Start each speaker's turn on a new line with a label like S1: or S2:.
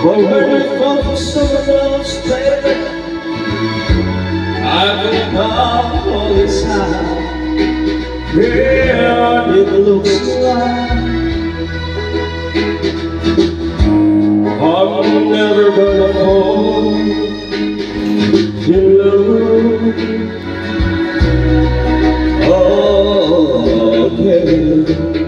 S1: But when you fall for someone else, baby, I've become all this time. Yeah, it looks like I'm never gonna fall in love again.